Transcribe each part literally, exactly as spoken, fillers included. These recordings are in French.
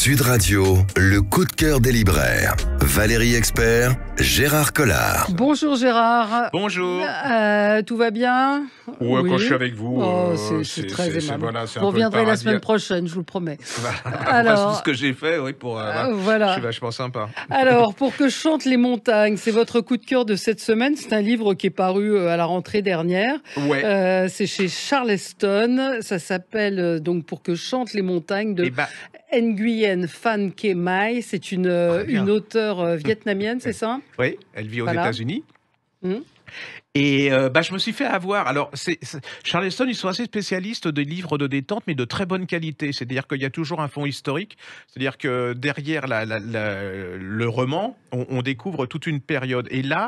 Sud Radio, le coup de cœur des libraires. Valérie Expert, Gérard Collard. Bonjour Gérard. Bonjour. Euh, tout va bien? Ouais, Oui. quand je suis avec vous, Oh, euh, c'est très aimable. Voilà, vous reviendrez la semaine prochaine, je vous le promets. Alors, voilà tout ce que j'ai fait, oui, pour. Euh, euh, voilà. Je suis vachement sympa. Alors, pour que chantent les montagnes, c'est votre coup de cœur de cette semaine. C'est un livre qui est paru à la rentrée dernière. Ouais. Euh, c'est chez Charleston. Ça s'appelle euh, donc Pour que chantent les montagnes de Eh ben, Nguyen Phan Ke Mai. C'est une, euh, une auteure euh, vietnamienne, c'est ça? oui, elle vit aux Voilà. États-Unis. Hum. Et euh, bah, je me suis fait avoir. Alors, c'est, c'est- Charleston, ils sont assez spécialistes des livres de détente, mais de très bonne qualité. C'est-à-dire qu'il y a toujours un fond historique. C'est-à-dire que derrière la- la- la- le roman, on, on découvre toute une période. Et là,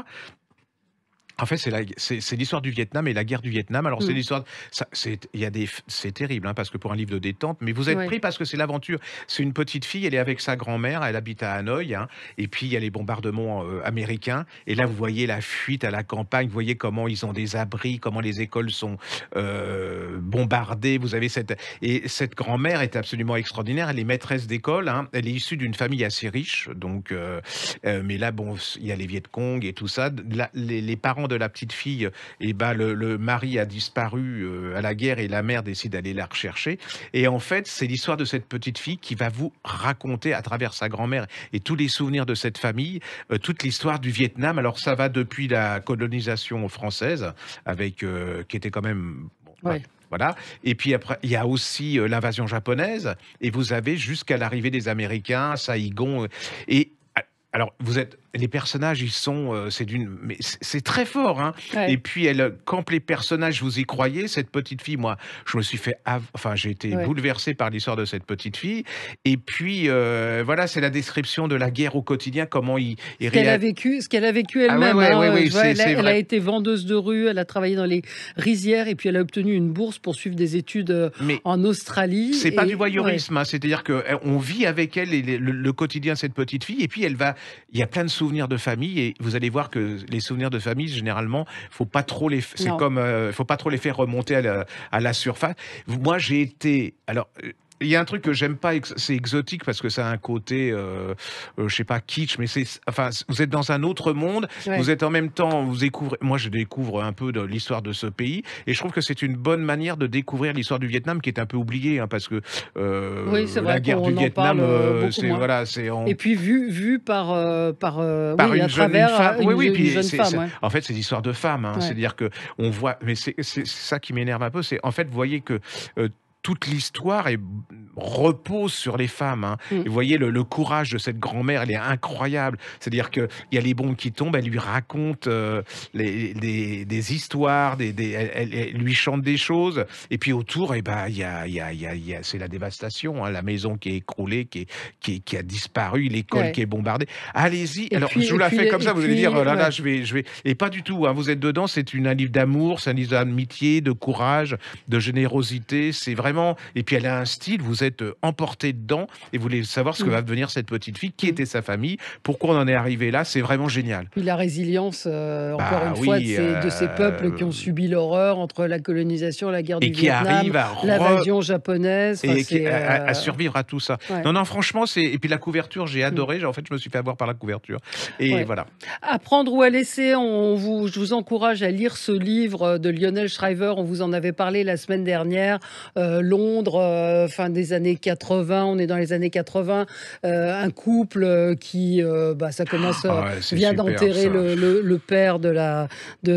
en fait, c'est la- c'est c'est l'histoire du Vietnam et la guerre du Vietnam. Alors, c'est Mm. l'histoire. ça- C'est il y a des, c'est terrible, hein, parce que pour un livre de détente, mais vous êtes Ouais. pris parce que c'est l'aventure. C'est une petite fille, elle est avec sa grand-mère, elle habite à Hanoï, hein, et puis il y a les bombardements euh, américains. Et là, vous voyez la fuite à la campagne, vous voyez comment ils ont des abris, comment les écoles sont euh, bombardées. Vous avez cette et cette grand-mère est absolument extraordinaire. Elle est maîtresse d'école, hein. Elle est issue d'une famille assez riche, donc. euh, euh, mais là, bon, il y a les Viet Cong et tout ça. La- les, les parents de la petite fille, et ben le, le mari a disparu euh, à la guerre et la mère décide d'aller la rechercher. Et en fait, c'est l'histoire de cette petite fille qui va vous raconter à travers sa grand-mère et tous les souvenirs de cette famille, euh, toute l'histoire du Vietnam. Alors ça va depuis la colonisation française, avec euh, qui était quand même bon, Ouais. voilà. Et puis après, il y a aussi euh, l'invasion japonaise. Et vous avez jusqu'à l'arrivée des Américains, Saïgon. euh, Et a- alors, vous êtes les personnages, ils sont, euh, c'est d'une, mais c'est c'est très fort, hein. Ouais. Et puis elle, quand les personnages, vous y croyez, cette petite fille, moi, je me suis fait, av- enfin, j'ai été Ouais. bouleversé par l'histoire de cette petite fille. Et puis euh, voilà, c'est la description de la guerre au quotidien, comment il, il Ce qu'elle a réagit. vécu, ce qu'elle a vécu Ah ouais, elle-même. ouais, hein. ouais, ouais, Je vois, c'est- elle, a, c'est elle a vrai. été vendeuse de rue, elle a travaillé dans les rizières et puis elle a obtenu une bourse pour suivre des études euh, Mais en Australie. c'est pas Et- du voyeurisme, hein, c'est-à-dire que euh, on vit avec elle et les- le, le quotidien de cette petite fille, et puis elle va, il y a plein de souvenirs de famille, et vous allez voir que les souvenirs de famille, généralement, faut pas trop les, c'est Non. comme, euh, faut pas trop les faire remonter à la, à la surface. Moi, j'ai été, alors. euh, Il y a un truc que j'aime pas, ex- c'est exotique parce que ça a un côté, euh, euh, je sais pas, kitsch, mais c'est, enfin, vous êtes dans un autre monde, Ouais. vous êtes en même temps, vous découvrez, moi je découvre un peu de l'histoire de ce pays, et je trouve que c'est une bonne manière de découvrir l'histoire du Vietnam qui est un peu oubliée, hein, parce que euh, Oui, c'est vrai la guerre qu'on du en Vietnam, parle, euh, euh, beaucoup c'est moins. voilà, c'est en- Et puis vu, vu par, euh, par, euh, par oui, une à jeune une travers femme. euh, une, Oui, oui, je- puis une jeune c'est- femme. c'est- ouais. en fait, c'est l'histoire de femmes, hein. Ouais. C'est-à-dire que on voit, mais c'est c'est ça qui m'énerve un peu, c'est en fait, vous voyez que euh, toute l'histoire est, repose sur les femmes, hein. Mm. Et vous voyez le, le courage de cette grand-mère, elle est incroyable. C'est-à-dire qu'il y a les bombes qui tombent, elle lui raconte euh, les, des, des histoires, des, des- elle, elle- elle lui chante des choses. Et puis autour, eh ben, il y a, il y a, il y a, il y a- c'est la dévastation, hein. La maison qui est écroulée, qui, est, qui, est- qui a disparu, l'école Ouais. qui est bombardée. Allez-y. Et Alors, puis- je vous et la puis- fais comme et ça, vous allez dire, puis, oh là là, ouais. je vais, je vais. Et pas du tout, hein. Vous êtes dedans, c'est une, un livre d'amour, c'est un livre d'amitié, de courage, de générosité. C'est vraiment. Et puis elle a un style, vous êtes euh, emporté dedans et vous voulez savoir ce que Mm. va devenir cette petite fille, qui Mm. était sa famille, pourquoi on en est arrivé là. C'est vraiment génial. Puis la résilience, euh, Bah encore une oui, fois, de ces, de ces euh, peuples qui ont subi l'horreur entre la colonisation, la guerre Et du qui Vietnam, arrive à re- l'invasion japonaise. Enfin, et qui- c'est, à, à- à euh, survivre à tout ça. ouais. Non, non, franchement, c'est. Et puis la couverture, j'ai adoré. En fait, je me suis fait avoir par la couverture. Et Ouais. voilà. À prendre ou à laisser, on vous, je vous encourage à lire ce livre de Lionel Shriver. On vous en avait parlé la semaine dernière. Euh, Londres, euh, fin des années quatre-vingts. On est dans les années quatre-vingts. Euh, un couple euh, qui, euh, bah, ça commence, euh, Ah ouais, c'est vient superbe, d'enterrer ça. le, le- le père de la,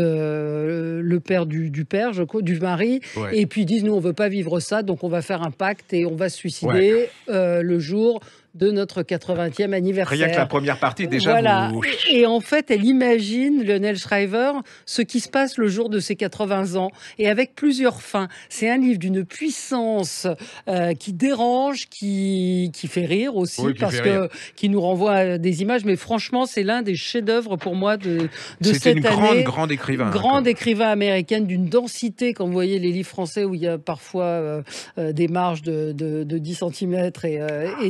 de, le père du, du père, je crois, du mari. Ouais. Et puis ils disent, nous, on veut pas vivre ça, donc on va faire un pacte et on va se suicider euh, le jour de notre quatre-vingtième anniversaire. Rien que la première partie, déjà, Voilà. vous. Et, et en fait, elle imagine, Lionel Shriver, ce qui se passe le jour de ses quatre-vingts ans, et avec plusieurs fins. C'est un livre d'une puissance euh, qui dérange, qui, qui fait rire aussi, Oui, qui parce fait que rire. qui nous renvoie à des images. Mais franchement, c'est l'un des chefs-d'œuvre pour moi de, de C'était cette une année. grande, grande écrivain. hein, Grande comme- écrivain américaine d'une densité, quand vous voyez les livres français où il y a parfois euh, euh, des marges de, de, de dix centimètres et, euh, et des gros caractères.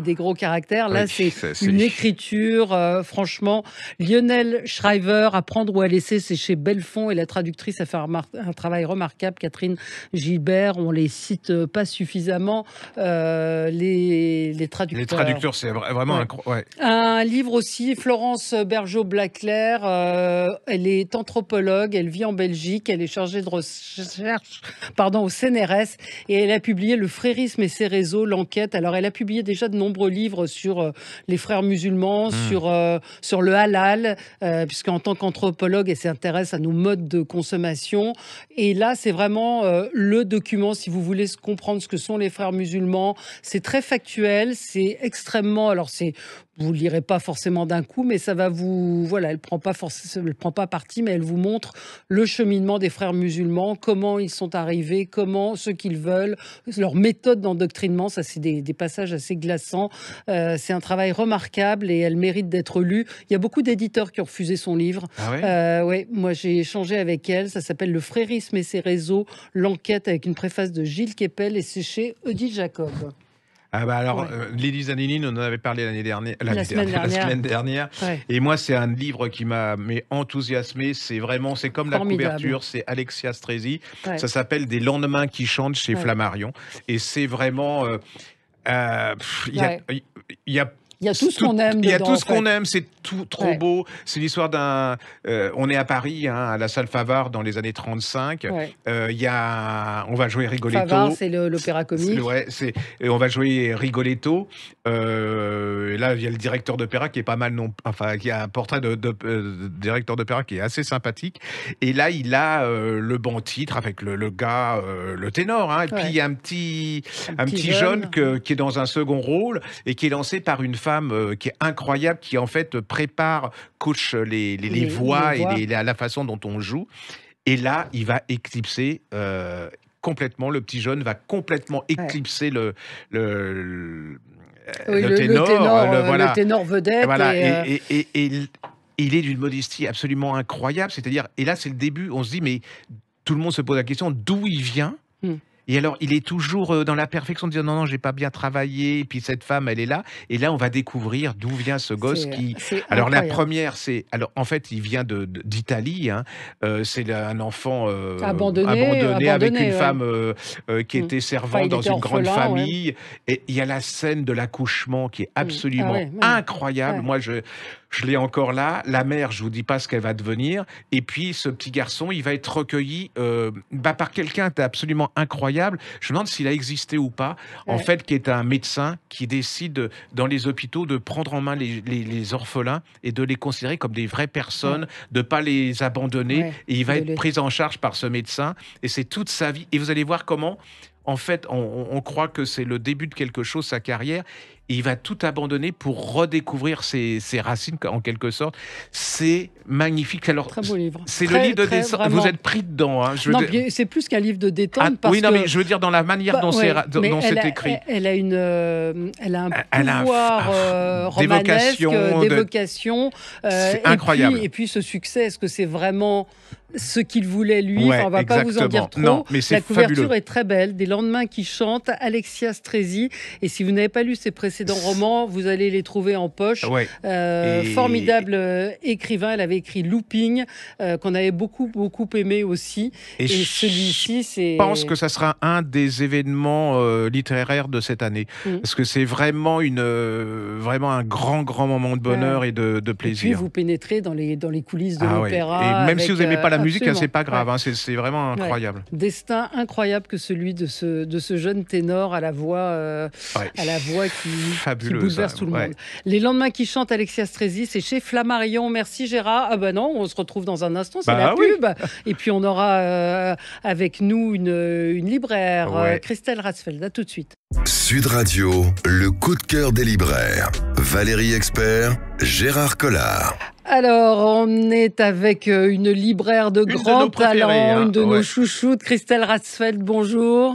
caractère. Là, Oui, c'est ça, c'est- une écriture, euh, franchement. Lionel Shriver, Apprendre ou à laisser, c'est chez Belfond et la traductrice a fait un, remar- un travail remarquable. Catherine Gilbert, on les cite euh, pas suffisamment, euh, les, les Les traducteurs. traducteurs, c'est vra- vraiment Ouais. incroyable. Ouais. Un livre aussi, Florence Bergeau-Blaclair, euh, elle est anthropologue, elle vit en Belgique, elle est chargée de recherche pardon, au C N R S et elle a publié Le frérisme et ses réseaux, l'enquête. Alors elle a publié déjà de nombreux livres sur euh, les frères musulmans, Mm. sur, euh, sur le halal, euh, puisqu'en tant qu'anthropologue, elle s'intéresse à nos modes de consommation. Et là, c'est vraiment euh, le document, si vous voulez comprendre ce que sont les frères musulmans. C'est très factuel, c'est extrêmement... Alors c'est... Vous ne lirez pas forcément d'un coup, mais ça va vous... Voilà, elle prend pas forcément, elle prend pas parti, mais elle vous montre le cheminement des frères musulmans, comment ils sont arrivés, comment, ce qu'ils veulent, leur méthode d'endoctrinement. Ça, c'est des, des passages assez glaçants. Euh, c'est un travail remarquable et elle mérite d'être lue. Il y a beaucoup d'éditeurs qui ont refusé son livre. Ah ouais Euh, ouais, moi, j'ai échangé avec elle. Ça s'appelle Le frérisme et ses réseaux, l'enquête, avec une préface de Gilles Kepel et c'est chez Odile Jacob. Ah bah alors, Ouais. euh, Lily Zanini, on en avait parlé l'année dernière, l'année La semaine dernière, la dernière. semaine dernière. Ouais. Et moi, c'est un livre qui m'a mais enthousiasmé. C'est vraiment, c'est comme la Formidable. couverture, c'est Alexia Strezzi. Ouais. Ça s'appelle Des lendemains qui chantent chez Ouais. Flammarion. Et c'est vraiment, euh, euh, pff, il y a, Ouais. il y a Il y a tout ce tout- qu'on aime Il y a dedans, tout ce en fait. qu'on aime, c'est tout trop Ouais. beau. C'est l'histoire d'un. euh, on est à Paris, hein, à la salle Favard dans les années trente-cinq. Ouais. Euh, Il y a, on va jouer Rigoletto. Favard, c'est le- l'opéra comique. C'est- Ouais, c'est, et on va jouer Rigoletto. Euh, et là, il y a le directeur d'opéra qui est pas mal, non, enfin, qui a un portrait de, de- euh, directeur d'opéra qui est assez sympathique. Et là, il a euh, le bon titre avec le, le gars, euh, le ténor. Hein, et Ouais. puis il y a un petit, Un un petit petit jeune. jeune que- qui est dans un second rôle et qui est lancé par une femme euh, qui est incroyable, qui en fait prépare, coach les, les, les Les- voix les et voix. les- la, la façon dont on joue. Et là, il va éclipser euh, complètement, le petit jeune va complètement éclipser le, le, le, Oui, le le, le ténor. ténor, le- euh, voilà. le ténor vedette. Et voilà. et, euh, Et, et- et- et il- il est d'une modestie absolument incroyable. C'est-à-dire, et là, c'est le début, on se dit, mais tout le monde se pose la question d'où il vient. Hmm. Et alors, il est toujours euh, dans la perfection de dire non, non, j'ai pas bien travaillé. Et puis cette femme, elle est là. Et là, on va découvrir d'où vient ce gosse c'est- qui. c'est Alors la incroyable. première, c'est alors en fait, il vient de de- d'Italie. Hein. Euh, c'est un enfant euh, Abandonné, abandonné avec abandonné, une ouais. femme euh, euh, qui Mm. était servante Enfin, il dans était une grande orphelin, famille. Et il y a la scène de l'accouchement qui est absolument Ah ouais, ouais. incroyable. Ouais. Moi, je je l'ai encore là. La mère, je vous dis pas ce qu'elle va devenir. Et puis ce petit garçon, il va être recueilli euh, bah, par quelqu'un d'absolument incroyable. Je me demande s'il a existé ou pas. En Ouais. fait, qui est un médecin qui décide dans les hôpitaux de prendre en main les, les- les orphelins et de les considérer comme des vraies personnes, de pas les abandonner. Ouais, Et il va de être les- pris en charge par ce médecin. Et c'est toute sa vie. Et vous allez voir comment, en fait, on, on- on croit que c'est le début de quelque chose, sa carrière. Et il va tout abandonner pour redécouvrir ses, ses racines, en quelque sorte. C'est magnifique. Alors, Très beau livre. c'est le Très, livre de très, dessin. vraiment. Vous êtes pris dedans. Hein, je veux Non, dire- puis c'est plus qu'un livre de détente. Ah, parce oui, non, que... mais je veux dire dans la manière Bah, dont ouais, c'est ra- dont mais dont elle c'est a- écrit. Elle, elle a une, euh, elle a un Elle a un- pouvoir ah, euh, romanesque, d'évocation, euh, de- d'évocation. euh, C'est et incroyable. Puis, et puis ce succès, est-ce que c'est vraiment ce qu'il voulait lui? Ouais, Enfin, on va pas vous en dire trop. exactement. Non, mais c'est La couverture fabuleux. est très belle. Des lendemains qui chantent, Alexia Strezzi. Et si vous n'avez pas lu ses précédents romans, vous allez les trouver en poche. Ouais. Euh, Et- Formidable euh, écrivain. Elle avait écrit Looping, euh, qu'on avait beaucoup, beaucoup aimé aussi. Et Et, je celui-ci, c'est... Je pense que ça sera un des événements euh, littéraires de cette année. Mm. Parce que c'est vraiment, une, euh, vraiment un grand, grand moment de bonheur et de, de Et puis plaisir. vous pénétrez dans les, dans les coulisses de Ah ouais. l'opéra. Et même si avec, vous n'aimez pas la euh, musique, hein, absolument. c'est pas grave. Ouais. hein, c'est c'est vraiment Ouais. incroyable. Destin incroyable que celui de ce, de ce jeune ténor à la voix, euh, Ouais. à la voix qui, qui Fabuleux, bouleverse ça, tout le ouais. monde. Les lendemains qui chantent, Alexia Strezzi, c'est chez Flammarion. Merci Gérard. Ah ben non, on se retrouve dans un instant, c'est Bah la oui. pub. Et puis on aura euh, avec nous une, une libraire, Ouais. euh, Christelle Ratsfeld. À tout de suite. Sud Radio, le coup de cœur des libraires. Valérie Expert, Gérard Collard. Alors, on est avec euh, une libraire de de grand nos préférées, talent, hein, une de nos ouais. chouchoutes, Christelle Ratsfeld. Bonjour.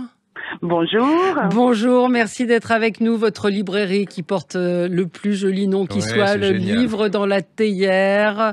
Bonjour. Bonjour, merci d'être avec nous. Votre librairie qui porte euh, le plus joli nom qui Ouais, soit, c'est le génial. livre dans la théière.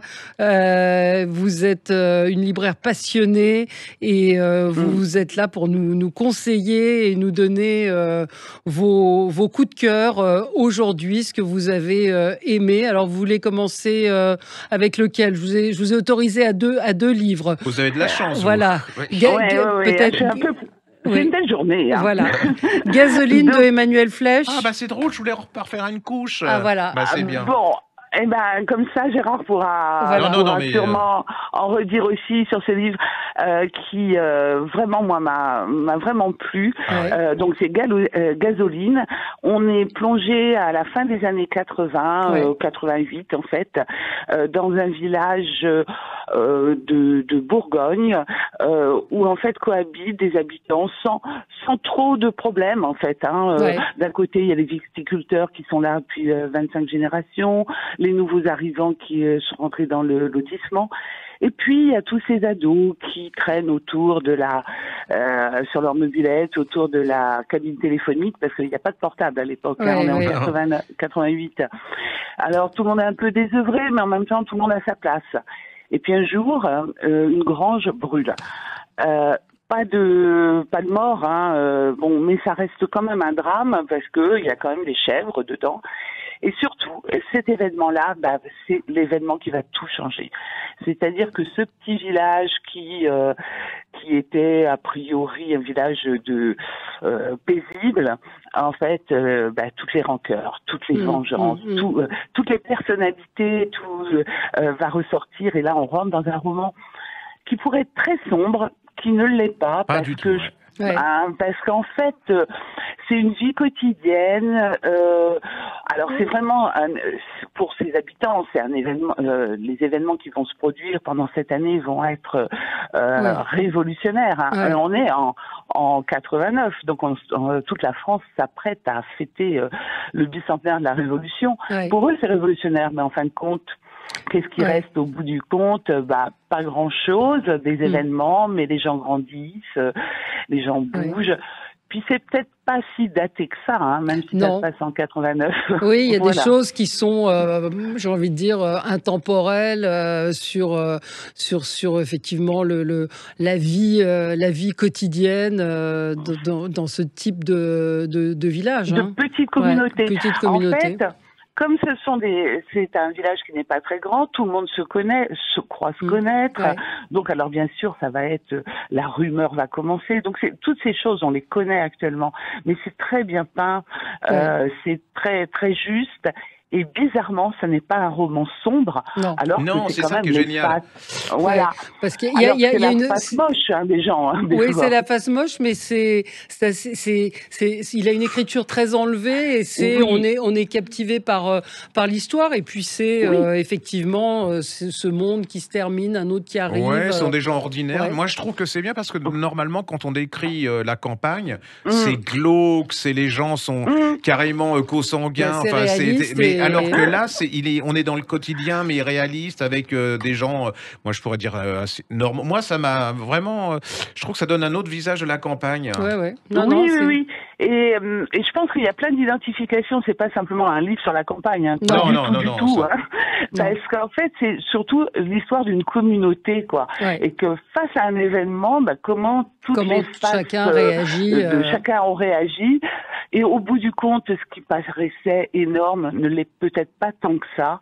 Euh, vous êtes euh, une libraire passionnée et euh, vous, Mm. vous êtes là pour nous, nous conseiller et nous donner euh, vos, vos coups de cœur euh, aujourd'hui, ce que vous avez euh, aimé. Alors, vous voulez commencer euh, avec lequel? Je vous ai, je vous ai autorisé à deux, à deux livres. Vous avez de la chance, vous. Voilà. Oui. Ga- Ouais, ga- ouais, ouais. peut-être- C'est un peu... C'est Oui. une belle journée. Hein. Voilà. Gasoline Donc- de Emmanuel Flech. Ah bah c'est drôle, je voulais refaire une couche. Ah, voilà. Bah c'est Ah, bien. Bon, eh ben, comme ça, Gérard pourra, Voilà. Non, non, pourra non, mais, sûrement en redire aussi sur ce livre euh, qui, euh, vraiment, moi, m'a m'a vraiment plu. Ah ouais. Euh, donc, c'est Galo- euh, Gasoline. On est plongé à la fin des années quatre-vingts, Ouais. euh, quatre-vingt-huit, en fait, euh, dans un village euh, de, de Bourgogne euh, où, en fait, cohabitent des habitants sans, sans trop de problèmes, en fait. Hein. Euh, Ouais. D'un côté, il y a les viticulteurs qui sont là depuis euh, vingt-cinq générations, les nouveaux arrivants qui euh, sont rentrés dans le lotissement. Et puis, il y a tous ces ados qui traînent autour de la, euh, sur leur mobilette, autour de la cabine téléphonique, parce qu'il n'y a pas de portable à l'époque, hein, Ouais, on est ouais. en quatre-vingts, quatre-vingt-huit. Alors, tout le monde est un peu désœuvré, mais en même temps, tout le monde a sa place. Et puis un jour, euh, une grange brûle. Euh, Pas de pas de mort, hein, euh, bon, mais ça reste quand même un drame parce que il y a quand même des chèvres dedans. Et surtout, cet événement-là, bah, c'est l'événement qui va tout changer. C'est-à-dire que ce petit village qui euh, qui était a priori un village de euh, paisible, en fait, euh, bah, toutes les rancœurs, toutes les Mmh, vengeances, mmh, mmh. tout, euh, toutes les personnalités, tout euh, va ressortir. Et là, on rentre dans un roman qui pourrait être très sombre, qui ne l'est pas, Pas parce du que tout. je- ouais. Ouais. ah, parce qu'en fait, euh, c'est une vie quotidienne. Euh, alors c'est vraiment un, pour ces habitants, c'est un événement. Euh, les événements qui vont se produire pendant cette année vont être euh, Ouais. révolutionnaires. Hein. Ouais. Euh, On est en, en quatre-vingt-neuf, donc on- on- toute la France s'apprête à fêter euh, le bicentenaire de la Révolution. Ouais. Pour eux, c'est révolutionnaire, mais en fin de compte, qu'est-ce qui Ouais. reste au bout du compte? Bah, pas grand-chose, des Mm. événements, mais les gens grandissent, euh, les gens bougent. Puis c'est peut-être pas si daté que ça, hein, même si Non. ça se passe en quatre-vingt-neuf. Oui, il y a Voilà. des choses qui sont, euh, j'ai envie de dire, euh, intemporelles euh, sur, euh, sur, sur effectivement le, le, la vie, euh, la vie quotidienne euh, de- dans, dans ce type de, de, de village. De hein. petites communautés. Ouais, petite communauté. En fait, comme ce sont des, c'est un village qui n'est pas très grand, tout le monde se connaît, se croit se Mm. connaître. Ouais. Donc, alors bien sûr, ça va être, euh, la rumeur va commencer. Donc, c'est toutes ces choses, on les connaît actuellement, mais c'est très bien peint, euh, c'est très très juste. Et bizarrement, ce n'est pas un roman sombre, Non. alors Non, que c'est c'est quand ça même qui est les génial. faces. Voilà. Parce qu'il y a, Alors il y a, c'est il y a la une. face moche hein, des gens. Hein, des Oui, fois. c'est la face moche, mais c'est, c'est, c'est, c'est, c'est- il a une écriture très enlevée et c'est, Oui. on est, on est captivé par, euh, par l'histoire. Et puis c'est Oui. euh, effectivement euh, c'est ce monde qui se termine, un autre qui arrive. Ouais, ce sont euh, des gens ordinaires. ouais. Moi, je trouve que c'est bien parce que normalement, quand on décrit euh, la campagne, Mm. c'est glauque, c'est les gens sont Mm. carrément euh, co-sanguins. Ouais, c'est enfin, c'est- réaliste mais et- alors que là, c'est, il est, on est dans le quotidien, mais réaliste avec euh, des gens. euh, moi, je pourrais dire euh, assez normaux. Moi, ça m'a vraiment. euh, je trouve que ça donne un autre visage de la campagne. Ouais, ouais. Non, oui, non, oui, c'est- oui. Et, euh, et je pense qu'il y a plein d'identifications. C'est pas simplement un livre sur la campagne. Hein. Non, Pas du non, tout, non, du non, tout. ça- Hein. Parce qu'en fait, c'est surtout l'histoire d'une communauté, quoi. Ouais. Et que face à un événement, bah, comment toutes Comment les faces chacun euh, réagit. de euh, chacun ont réagi. Et au bout du compte, ce qui paraissait énorme ne l'est peut-être pas tant que ça.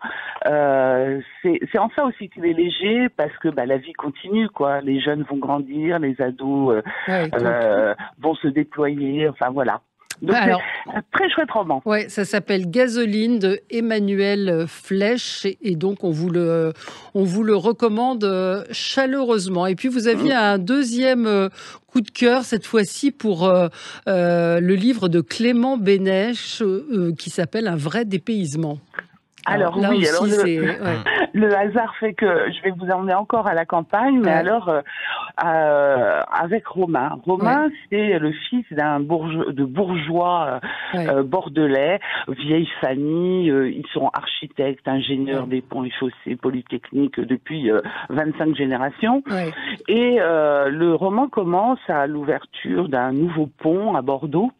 Euh, c'est c'est en ça aussi qu'il est léger, parce que bah, la vie continue, quoi. Les jeunes vont grandir, les ados euh, ouais, donc- euh, vont se déployer, enfin voilà. Donc Alors- c'est un très chouette roman. Ouais, ça s'appelle Gasoline de Emmanuel Flech et, et donc on vous le, on vous le recommande euh, chaleureusement. Et puis vous aviez un deuxième euh, coup de cœur cette fois-ci pour euh, euh, le livre de Clément Bénèche euh, euh, qui s'appelle Un vrai dépaysement. Alors, là oui, aussi, alors je- c'est ouais. le hasard fait que je vais vous emmener encore à la campagne, mais Ouais. alors euh, euh, avec Romain. Romain, Ouais. c'est le fils d'un bourgeois, de bourgeois euh, Ouais. euh, bordelais, vieille famille. euh, ils sont architectes, ingénieurs Ouais. des ponts et chaussées polytechniques depuis euh, vingt-cinq générations. Ouais. Et euh, le roman commence à l'ouverture d'un nouveau pont à Bordeaux.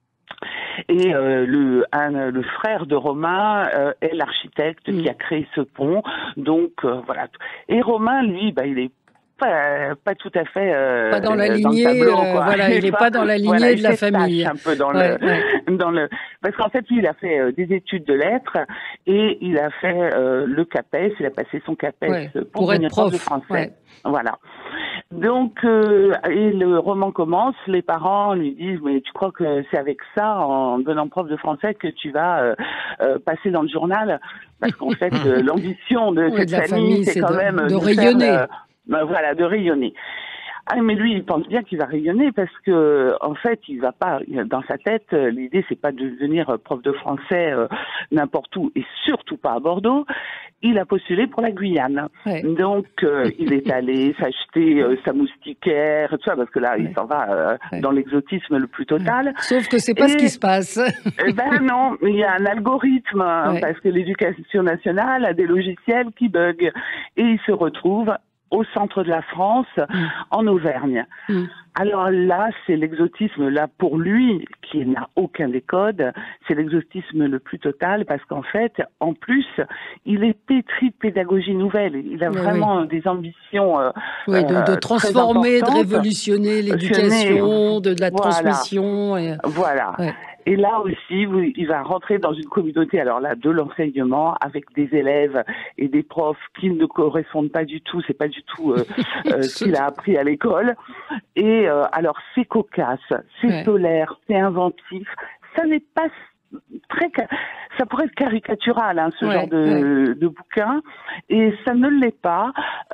Et euh, le, un, le frère de Romain euh, est l'architecte Mm. qui a créé ce pont. Donc euh, voilà. Et Romain, lui, bah, il est pas, pas tout à fait euh, Pas dans la dans le lignée, tableau, euh, quoi. voilà, il n'est pas dans la lignée voilà, de il la fait famille. tâche un peu dans Ouais, ouais. le, dans le, parce qu'en fait, lui, il a fait euh, des études de lettres et il a fait euh, le CAPES, il a passé son CAPES Ouais, pour, pour être devenir prof de prof. français. Ouais. Voilà. Donc, euh, et le roman commence, les parents lui disent, mais tu crois que c'est avec ça, en devenant prof de français, que tu vas euh, euh, passer dans le journal? Parce qu'en fait, euh, l'ambition de Ouais, cette de la famille, famille, c'est c'est quand de- même de faire, rayonner. euh, ben voilà, de rayonner. Ah, mais lui, il pense bien qu'il va rayonner parce que, en fait, il va pas, dans sa tête, euh, l'idée, c'est pas de devenir euh, prof de français euh, n'importe où et surtout pas à Bordeaux. Il a postulé pour la Guyane. Ouais. Donc, euh, il est allé s'acheter euh, sa moustiquaire, tout ça, parce que là, Ouais. il s'en va euh, Ouais. dans l'exotisme le plus total. Sauf que c'est pas Et- ce qui se passe. Eh ben non, il y a un algorithme, hein, Ouais. parce que l'éducation nationale a des logiciels qui bug. Et il se retrouve au centre de la France, Mm. en Auvergne. Mm. Alors là, c'est l'exotisme, là, pour lui, qui n'a aucun des codes, c'est l'exotisme le plus total, parce qu'en fait, en plus, il est pétri de pédagogie nouvelle. Il a Oui, vraiment des ambitions euh, Oui, de, de euh, très transformer, de importantes. révolutionner l'éducation, de, de la Voilà. transmission. Et... Voilà. Ouais. Et là aussi, vous- il va rentrer dans une communauté, alors là, de l'enseignement, avec des élèves et des profs qui ne correspondent pas du tout, c'est pas du tout euh, euh, ce qu'il a appris à l'école. Et euh, alors, c'est cocasse, c'est Ouais. solaire, c'est inventif. Ça n'est pas très, ca- ça pourrait être caricatural, hein, ce Ouais, genre de, de bouquin, et ça ne l'est pas.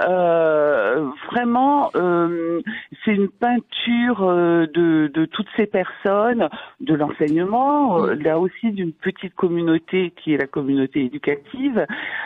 Euh, vraiment, euh, c'est une peinture euh, de, de toutes ces personnes, de l'enseignement, euh, là aussi d'une petite communauté qui est la communauté éducative.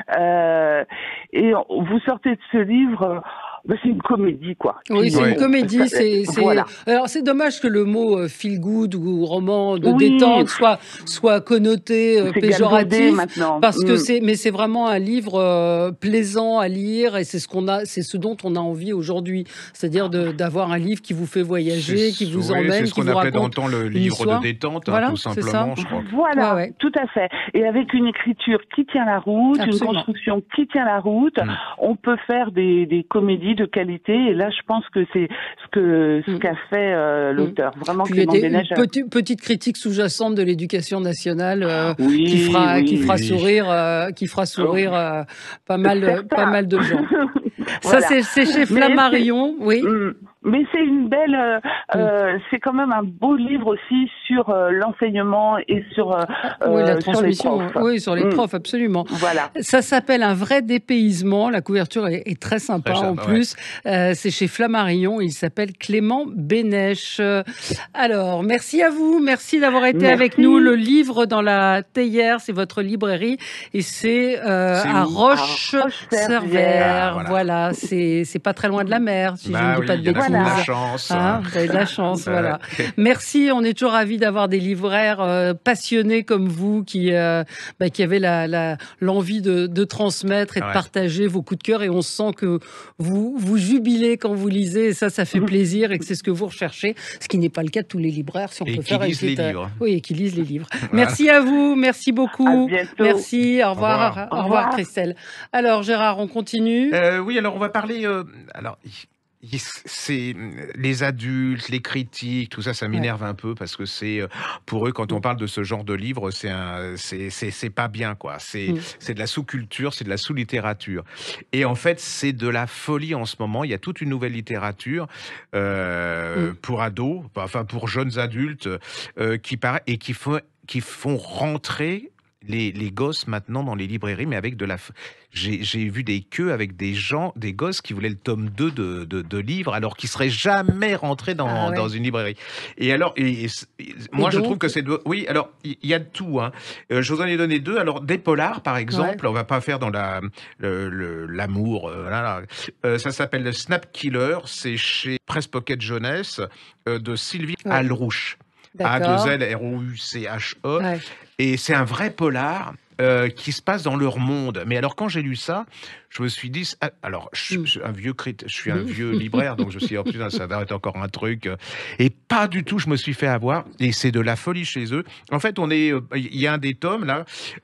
Euh, et on- vous sortez de ce livre, euh, ben, c'est une comédie, quoi. Oui, c'est Ouais. une comédie. C'est, c'est... Voilà. Alors, c'est dommage que le mot euh, feel good ou roman de Oui. détente soit, soit connoté euh, C'est galvaudé péjoratif. maintenant. Parce que Mm. c'est, mais c'est vraiment un livre euh, plaisant à lire et c'est ce qu'on a, c'est ce dont on a envie aujourd'hui. C'est-à-dire de, d'avoir un livre qui vous fait voyager, qui vous oui, emmène, c'est ce qui qu'on vous appelait dans le raconte. temps le une livre histoire. de détente, hein, Voilà, tout c'est simplement, ça. je crois. Voilà, Ouais, ouais. tout à fait. Et avec une écriture qui tient la route, Absolument. une construction qui tient la route, Mm. on peut faire des, des comédies de qualité. Et là, je pense que c'est ce que ce Mm. qu'a fait euh, l'auteur. Vraiment, Puis il y Clément a des- une Bénèche. petite, petite critique sous-jacente de l'éducation nationale euh, Oui, qui fera, oui, qui fera oui. sourire, euh, qui fera sourire euh, pas mal, Certains. pas mal de gens. Voilà. Ça, c'est, c'est chez Mais Flammarion, oui. Mm. Mais c'est une belle, euh, Mm. euh, c'est quand même un beau livre aussi sur euh, l'enseignement et sur, euh, Oui, la euh, sur les transmission. profs. Oui, sur les Mm. profs, absolument. Voilà. Ça s'appelle Un vrai dépaysement. La couverture est, est très sympa Très en sympa, plus. Euh, c'est chez Flammarion. Il s'appelle Clément Bénèche. Euh, Alors, merci à vous. Merci d'avoir été Merci. avec nous. Le livre dans la théière, c'est votre librairie et c'est euh, C'est à où Roche-Servère. Roche-Servère. Ah, voilà. voilà, c'est c'est pas très loin de la mer, si je Bah ne dis oui, pas de il y en a qui ont de bêtises. la chance. Hein, vous avez de la chance, Euh, voilà. Merci, on est toujours ravis d'avoir des libraires euh, passionnés comme vous qui, euh, bah, qui avaient la, la, l'envie de, de transmettre et de Ouais. partager vos coups de cœur et on sent que vous, vous jubilez quand vous lisez et ça, ça fait plaisir et que c'est ce que vous recherchez, ce qui n'est pas le cas de tous les libraires, si on Et peut qui faire une lisent les petite, euh, livres. Oui, et qui lisent les livres. Merci à vous, merci beaucoup. À bientôt. Merci, au revoir, revoir. au Au revoir revoir. Christelle. Alors Gérard, on continue. Euh, oui, alors on va parler. euh, alors, il- il- c'est les adultes, les critiques, tout ça, ça m'énerve un peu parce que c'est euh, pour eux quand on parle de ce genre de livre, c'est un, c'est c'est c'est pas bien quoi. C'est Mm. c'est de la sous-culture, c'est de la sous-littérature. Et en fait, c'est de la folie en ce moment. Il y a toute une nouvelle littérature euh, Mm. pour ados, enfin pour jeunes adultes euh, qui paraît et qui font qui font rentrer les, les gosses maintenant dans les librairies, mais avec de la... f- J'ai j'ai vu des queues avec des gens, des gosses qui voulaient le tome deux de, de, de livres, alors qu'ils seraient jamais rentrés dans, Ah dans ouais. une librairie. Et alors, et, et c- et Et moi, je trouve donc, que c'est... de- Oui, alors, il il y, a de tout. Hein. Euh, je vous en ai donné deux. Alors, des polars, par ouais, exemple, on va pas faire dans la le- le- l'amour. Euh, voilà, là. Euh, ça s'appelle le Snap Killer. C'est chez Presse Pocket Jeunesse euh, de Sylvie ouais, Alrouche. d'accord. A deux L R O U C H E. Ouais. Et c'est un vrai polar euh, qui se passe dans leur monde. Mais alors, quand j'ai lu ça, je me suis dit... ah, alors, je, suis Mm. je suis un vieux crit, je suis un Mm. vieux libraire, donc je me suis dit, oh putain, ça va être encore un truc. euh. Et pas du tout, je me suis fait avoir. Et c'est de la folie chez eux. En fait, on est, euh, il y a un des tomes, là.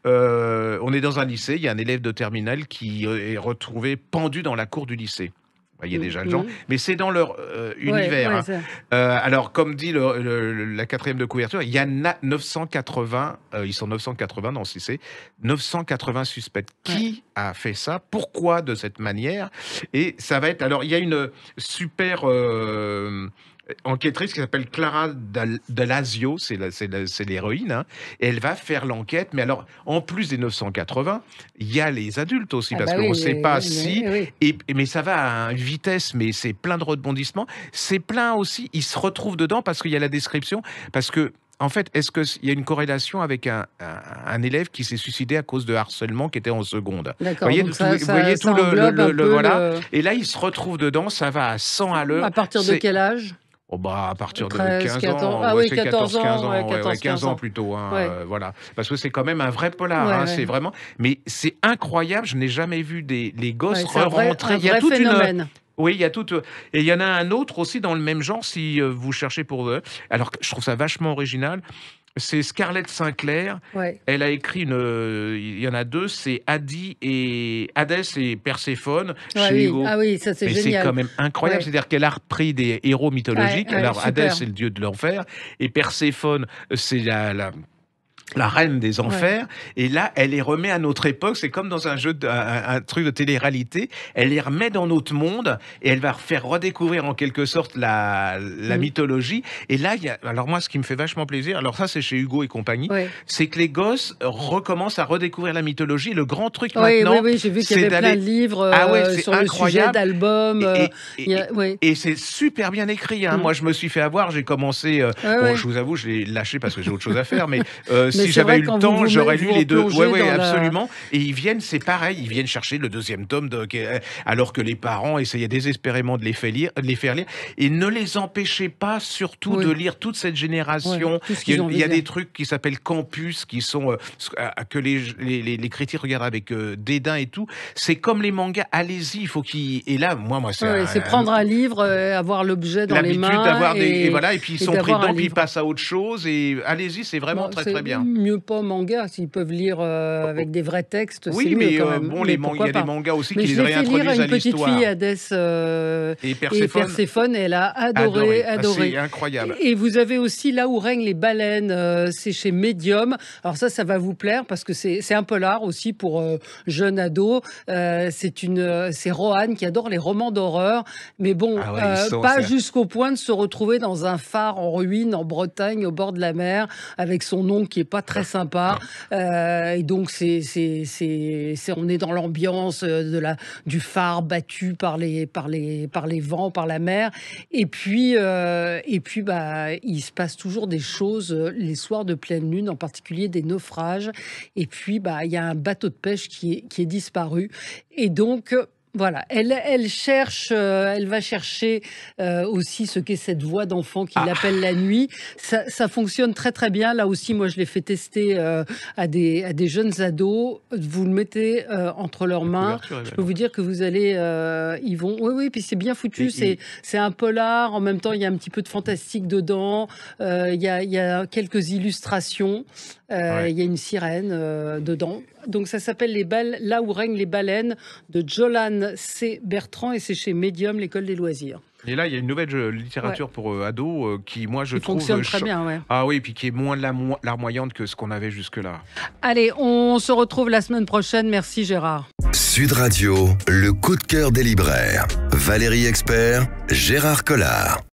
euh, on est dans un lycée. Il y a un élève de terminale qui euh, est retrouvé pendu dans la cour du lycée. Vous voyez Mm. déjà le genre. Mm. Mais c'est dans leur euh, Ouais, univers. ouais, Hein. ça. Euh, alors, comme dit le- le- le- la quatrième de couverture, il y a na- neuf cent quatre-vingts, euh, ils sont neuf cent quatre-vingts dans ce lycée, neuf cent quatre-vingts suspects. Ouais. Qui a fait ça? Pourquoi de cette manière? Et ça va être... Alors, il y a une super... euh, enquêtrice qui s'appelle Clara Dal- Dalasio, c'est la- c'est la- c'est l'héroïne, hein, et elle va faire l'enquête. Mais alors, en plus des neuf cent quatre-vingts, il y a les adultes aussi, Ah parce bah qu'on ne oui, sait les- pas les- si... oui. Et, et- mais ça va à une vitesse, mais c'est plein de rebondissements. C'est plein aussi, ils se retrouvent dedans parce qu'il y a la description. Parce que, en fait, est-ce qu'il y a une corrélation avec un, un- un élève qui s'est suicidé à cause de harcèlement qui était en seconde? Vous D'accord. voyez, Donc tout, ça, vous voyez ça, tout ça le, le- englobe le- un le- peu voilà. le. Et là, ils se retrouvent dedans, ça va à cent à l'heure. À partir de C'est quel âge? Oh bah, à partir de treize, quinze quatorze. ans, Ah ouais, oui, c'est quatorze quatorze quinze ans. ans, Ouais, ouais, ouais, quatorze, quinze quinze ans ans. plutôt, hein, Ouais, euh, voilà. Parce que c'est quand même un vrai polar, ouais, hein, c'est ouais. vraiment... Mais c'est incroyable, je n'ai jamais vu des, les gosses Ouais, c'est un vrai, re-rentrer. un Il y a vrai toute une... phénomène. Oui, il y a toute... Et il y en a un autre aussi dans le même genre, si euh, vous cherchez pour... eux. Alors, que je trouve ça vachement original. C'est Scarlett Sinclair. Ouais. Elle a écrit une... euh, Il y en a deux, c'est Hadi et... Hadès et Perséphone Ouais, chez oui. Hugo. Ah oui, ça c'est Mais c'est génial. quand même incroyable. Ouais. C'est-à-dire qu'elle a repris des héros Ouais, mythologiques. ouais, Alors, Hadès, super. c'est le dieu de l'enfer. Et Perséphone, c'est la, la, la reine des Ouais. enfers. Et là, elle les remet à notre époque. C'est comme dans un jeu, de, un, un truc de télé-réalité. Elle les remet dans notre monde et elle va faire redécouvrir en quelque sorte la, la Mm. mythologie. Et là, il y a, alors moi, ce qui me fait vachement plaisir, alors ça, c'est chez Hugo et compagnie, Ouais. c'est que les gosses recommencent à redécouvrir la mythologie. Le grand truc Oui, oui, maintenant, oui, j'ai vu qu'il y c'est avait plein d'aller... de livres Ah ouais, euh, c'est sur le sujet, incroyable. d'albums. Et, euh, et, il y et, a- ouais. et c'est super bien écrit. Hein. Mm. Moi, je me suis fait avoir. J'ai commencé. euh, Ouais, bon, ouais. je vous avoue, je l'ai lâché parce que j'ai autre chose à faire. Mais euh, Mais si c'est j'avais vrai eu quand le vous temps, vous, j'aurais met- lu vous les deux. replongez Ouais, ouais, dans la. absolument. Et ils viennent, c'est pareil. Ils viennent chercher le deuxième tome, de, qui est- alors que les parents essayaient désespérément de les faire lire, de les faire lire, et ne les empêchez pas, surtout, Oui. de lire toute cette Ouais, génération. tout ce Il qu'ils y a, ont il envie y a de des lire. trucs qui s'appellent campus, qui sont euh, ce- euh, que les, les, les, les critiques regardent avec euh, dédain et tout. C'est comme les mangas. Allez-y, il faut qu'ils. Et là, moi, moi, c'est Ouais, un- c'est prendre un livre, euh, avoir l'objet dans les l'habitude mains d'avoir des et et, voilà et puis ils et sont pris d'avoir un dedans puis ils livre. passent à autre chose et allez-y, c'est vraiment Bon, très c'est très bien. mieux pas manga, s'ils peuvent lire euh, avec des vrais textes, c'est Oui, mieux mais quand euh, même. bon, Mais les man- il y pourquoi a des pas? mangas aussi Mais qui je les l'ai fait lire à réintroduisent à une petite l'histoire. fille, Hadès euh, Et et Perséphone, Perséphone, elle a adoré, adoré. Ah, adoré. c'est incroyable. Et vous avez aussi Là où règnent les baleines, euh, c'est chez Medium. Alors ça, ça va vous plaire parce que c'est c'est un polar aussi pour euh, jeunes ados. Euh, c'est une, euh, c'est Rohan qui adore les romans d'horreur, mais bon, Ah ouais, ils euh, sont- pas c'est- jusqu'au point de se retrouver dans un phare en ruine en Bretagne, au bord de la mer, avec son oncle qui est pas très sympa. Euh, et donc c'est c'est c'est c'est on est dans l'ambiance euh, de la du phare battu par les par les par les vents, par la mer. Et puis euh, et puis bah il se passe toujours des choses euh, les soirs de pleine lune, en particulier des naufrages. Et puis bah il y a un bateau de pêche qui est qui est disparu. Et donc voilà, elle, elle cherche, euh, elle va chercher euh, aussi ce qu'est cette voix d'enfant qui Ah. l'appelle la nuit. Ça, ça fonctionne très très bien. Là aussi, moi, je l'ai fait tester euh, à des à des jeunes ados. Vous le mettez euh, entre leurs La mains. couverture est Je belle. peux vous dire que vous allez, euh, ils vont, oui oui, puis c'est bien foutu. Et- C'est et- c'est un polar. En même temps, il y a un petit peu de fantastique dedans. Euh, Il y a il y a quelques illustrations. Euh, Ouais. Il y a une sirène euh, dedans. Donc ça s'appelle les balles, Là où règnent les baleines de Jolan C. Bertrand et c'est chez Medium, l'école des loisirs. Et là, il y a une nouvelle euh, littérature pour euh, ados euh, qui, moi, je Qui trouve fonctionne euh, très cho- bien, ouais. Ah oui, puis qui est moins larmo- larmoyante que ce qu'on avait jusque-là. Allez, on se retrouve la semaine prochaine. Merci Gérard. Sud Radio, le coup de cœur des libraires. Valérie Expert, Gérard Collard.